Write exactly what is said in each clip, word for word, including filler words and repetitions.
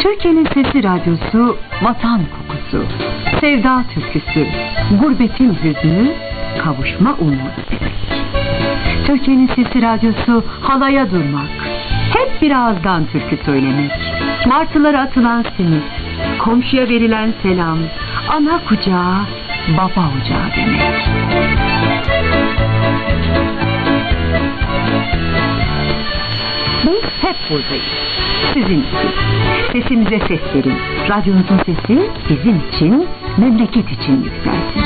Türkiye'nin Sesi Radyosu, vatan kokusu, sevda türküsü, gurbetin hüznü, kavuşma umudu. Türkiye'nin Sesi Radyosu, halaya durmak, hep bir ağızdan türkü söylemek, martılara atılan simit, komşuya verilen selam, ana kucağı, baba ocağı demek. Biz hep buradayız. Sizin için. Sesimize ses verin. Radyonuzun sesi bizim için, memleket için yükselsin.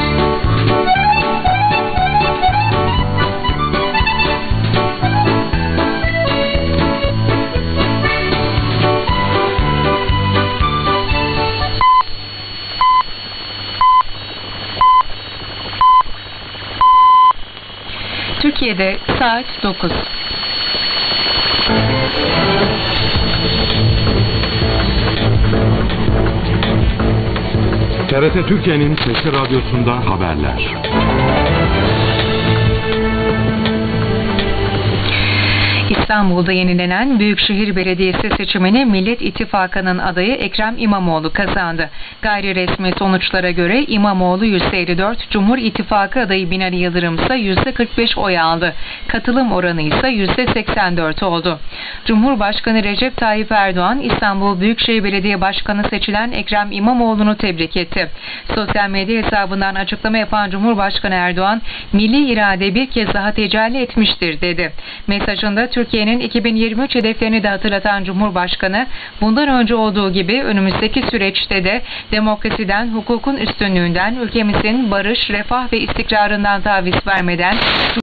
Türkiye'de saat dokuz. T R T Türkiye'nin Sesi Radyosu'nda haberler. İstanbul'da yenilenen Büyükşehir Belediyesi seçimini Millet İttifakı'nın adayı Ekrem İmamoğlu kazandı. Gayri resmi sonuçlara göre İmamoğlu yüzde elli dört, Cumhur İttifakı adayı Binali Yıldırım ise yüzde kırk beş oy aldı. Katılım oranı ise yüzde seksen dört oldu. Cumhurbaşkanı Recep Tayyip Erdoğan, İstanbul Büyükşehir Belediye Başkanı seçilen Ekrem İmamoğlu'nu tebrik etti. Sosyal medya hesabından açıklama yapan Cumhurbaşkanı Erdoğan, milli irade bir kez daha tecelli etmiştir dedi. Mesajında Türkiye'nin iki bin yirmi üç hedeflerini de hatırlatan Cumhurbaşkanı, bundan önce olduğu gibi önümüzdeki süreçte de demokrasiden, hukukun üstünlüğünden, ülkemizin barış, refah ve istikrarından taviz vermeden